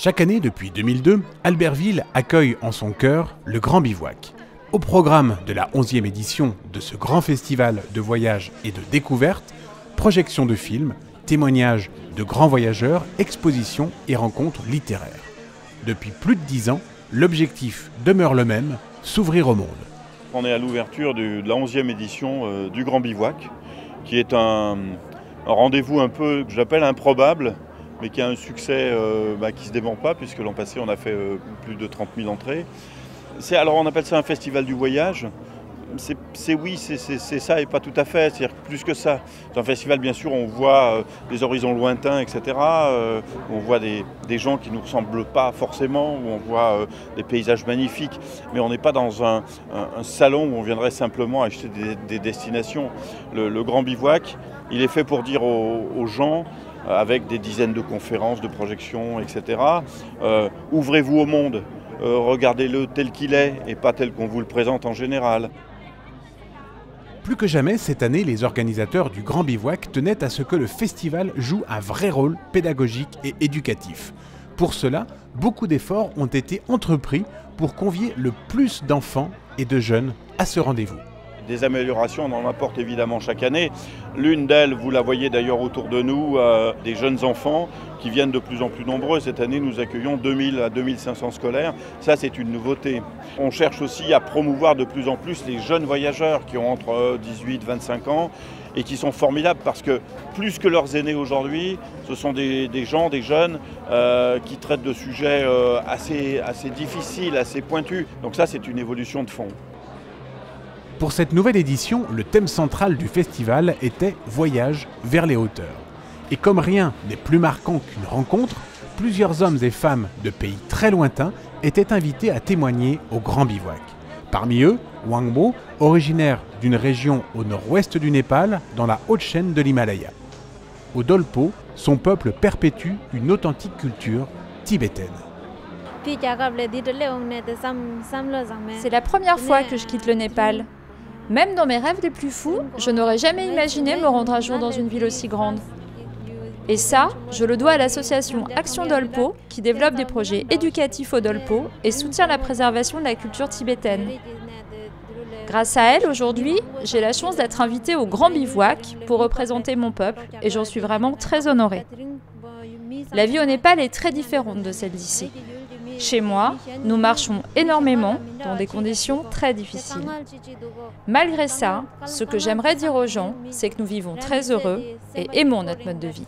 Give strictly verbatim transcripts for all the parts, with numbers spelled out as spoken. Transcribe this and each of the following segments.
Chaque année depuis deux mille deux, Albertville accueille en son cœur le Grand Bivouac. Au programme de la onzième édition de ce grand festival de voyages et de découvertes, projections de films, témoignages de grands voyageurs, expositions et rencontres littéraires. Depuis plus de dix ans, l'objectif demeure le même, s'ouvrir au monde. On est à l'ouverture de la onzième édition euh, du Grand Bivouac, qui est un, un rendez-vous un peu, que j'appelle improbable, mais qui a un succès euh, bah, qui ne se dément pas, puisque l'an passé on a fait euh, plus de trente mille entrées. C'est, alors on appelle ça un festival du voyage. C'est, c'est oui, c'est, c'est, c'est ça et pas tout à fait, c'est-à-dire plus que ça. C'est un festival, bien sûr, on voit euh, des horizons lointains, et cetera. Euh, on voit des, des gens qui ne nous ressemblent pas forcément, où on voit euh, des paysages magnifiques, mais on n'est pas dans un, un, un salon où on viendrait simplement acheter des, des destinations. Le, le Grand Bivouac, il est fait pour dire aux, aux gens, euh, avec des dizaines de conférences, de projections, et cetera, euh, ouvrez-vous au monde, euh, regardez-le tel qu'il est et pas tel qu'on vous le présente en général. Plus que jamais, cette année, les organisateurs du Grand Bivouac tenaient à ce que le festival joue un vrai rôle pédagogique et éducatif. Pour cela, beaucoup d'efforts ont été entrepris pour convier le plus d'enfants et de jeunes à ce rendez-vous. Des améliorations, on en apporte évidemment chaque année. L'une d'elles, vous la voyez d'ailleurs autour de nous, euh, des jeunes enfants qui viennent de plus en plus nombreux. Cette année, nous accueillons deux mille à deux mille cinq cents scolaires. Ça, c'est une nouveauté. On cherche aussi à promouvoir de plus en plus les jeunes voyageurs qui ont entre dix-huit et vingt-cinq ans et qui sont formidables parce que plus que leurs aînés aujourd'hui, ce sont des, des gens, des jeunes euh, qui traitent de sujets euh, assez, assez difficiles, assez pointus. Donc ça, c'est une évolution de fond. Pour cette nouvelle édition, le thème central du festival était « Voyage vers les hauteurs ». Et comme rien n'est plus marquant qu'une rencontre, plusieurs hommes et femmes de pays très lointains étaient invités à témoigner au Grand Bivouac. Parmi eux, Wangbo, originaire d'une région au nord-ouest du Népal, dans la haute chaîne de l'Himalaya. Au Dolpo, son peuple perpétue une authentique culture tibétaine. C'est la première fois que je quitte le Népal. Même dans mes rêves les plus fous, je n'aurais jamais imaginé me rendre un jour dans une ville aussi grande. Et ça, je le dois à l'association Action Dolpo, qui développe des projets éducatifs au Dolpo et soutient la préservation de la culture tibétaine. Grâce à elle, aujourd'hui, j'ai la chance d'être invitée au Grand Bivouac pour représenter mon peuple et j'en suis vraiment très honorée. La vie au Népal est très différente de celle d'ici. Chez moi, nous marchons énormément dans des conditions très difficiles. Malgré ça, ce que j'aimerais dire aux gens, c'est que nous vivons très heureux et aimons notre mode de vie.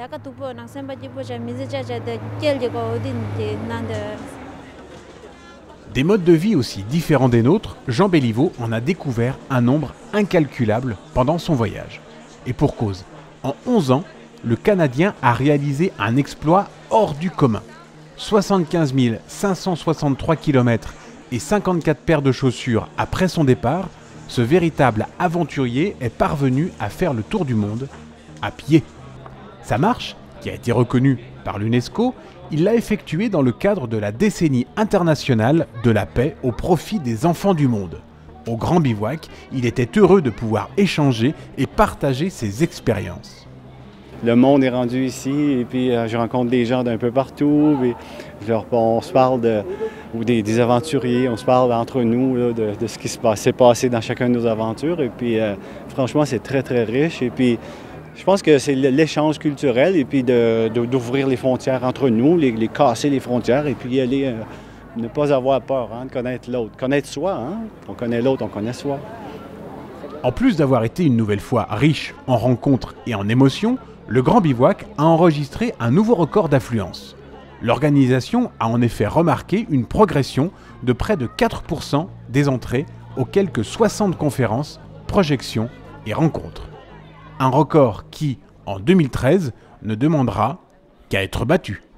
Des modes de vie aussi différents des nôtres, Jean Béliveau en a découvert un nombre incalculable pendant son voyage. Et pour cause, en onze ans, le Canadien a réalisé un exploit hors du commun. soixante-quinze mille cinq cent soixante-trois kilomètres et cinquante-quatre paires de chaussures après son départ, ce véritable aventurier est parvenu à faire le tour du monde à pied. Sa marche, qui a été reconnue par l'UNESCO, il l'a effectuée dans le cadre de la décennie internationale de la paix au profit des enfants du monde. Au Grand Bivouac, il était heureux de pouvoir échanger et partager ses expériences. Le monde est rendu ici et puis euh, je rencontre des gens d'un peu partout. Et leur, on se parle de, ou des, des aventuriers, on se parle entre nous là, de, de ce qui s'est passé dans chacune de nos aventures. Et puis euh, franchement, c'est très très riche. Et puis je pense que c'est l'échange culturel et puis de, de, d'ouvrir les frontières entre nous, les, les casser les frontières et puis aller, euh, ne pas avoir peur hein, de connaître l'autre. Connaître soi, hein? On connaît l'autre, on connaît soi. En plus d'avoir été une nouvelle fois riche en rencontres et en émotions, le Grand Bivouac a enregistré un nouveau record d'affluence. L'organisation a en effet remarqué une progression de près de quatre pour cent des entrées aux quelques soixante conférences, projections et rencontres. Un record qui, en deux mille treize, ne demandera qu'à être battu.